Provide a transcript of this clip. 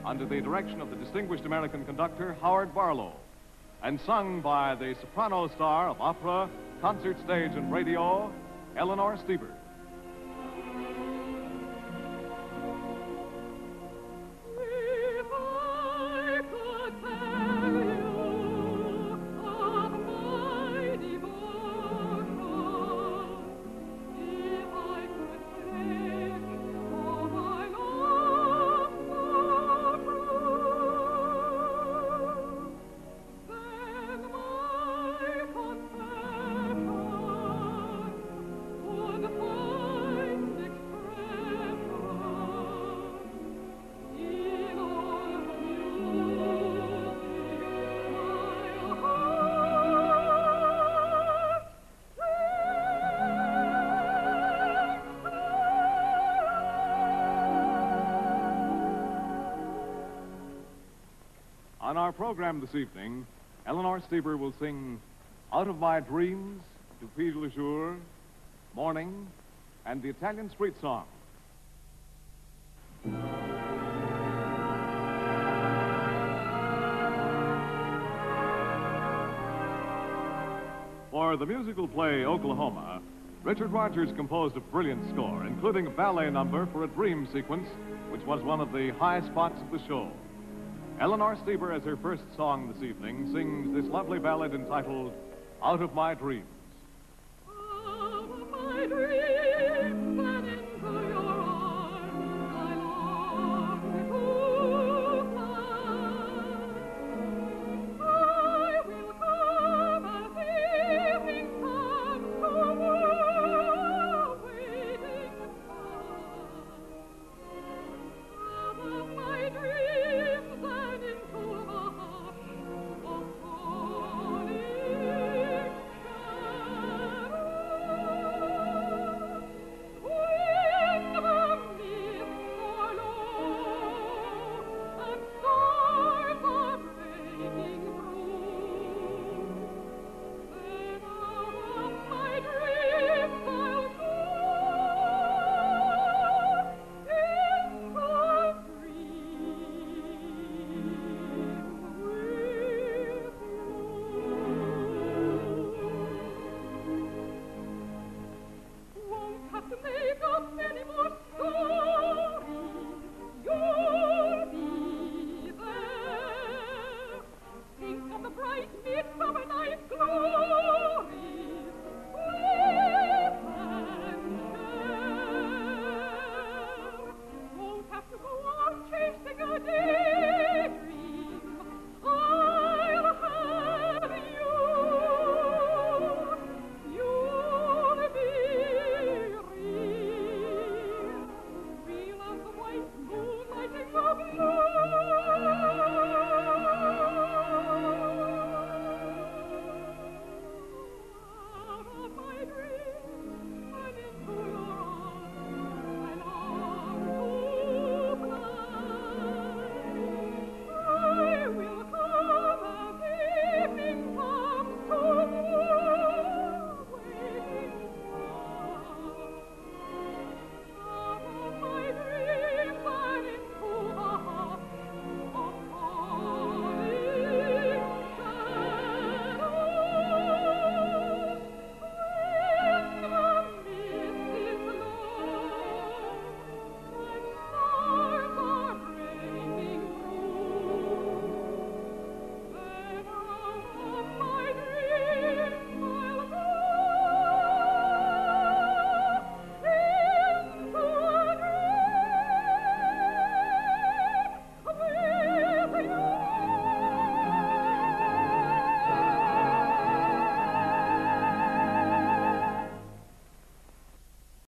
under the direction of the distinguished American conductor Howard Barlow, and sung by the soprano star of opera, concert stage, and radio, Eleanor Steber. On our program this evening, Eleanor Steber will sing Out of My Dreams, Depuis le Jour, Morning, and the Italian Street Song. For the musical play Oklahoma, Richard Rodgers composed a brilliant score, including a ballet number for a dream sequence, which was one of the high spots of the show. Eleanor Steber, as her first song this evening, sings this lovely ballad entitled Out of My Dreams. Out of my dreams.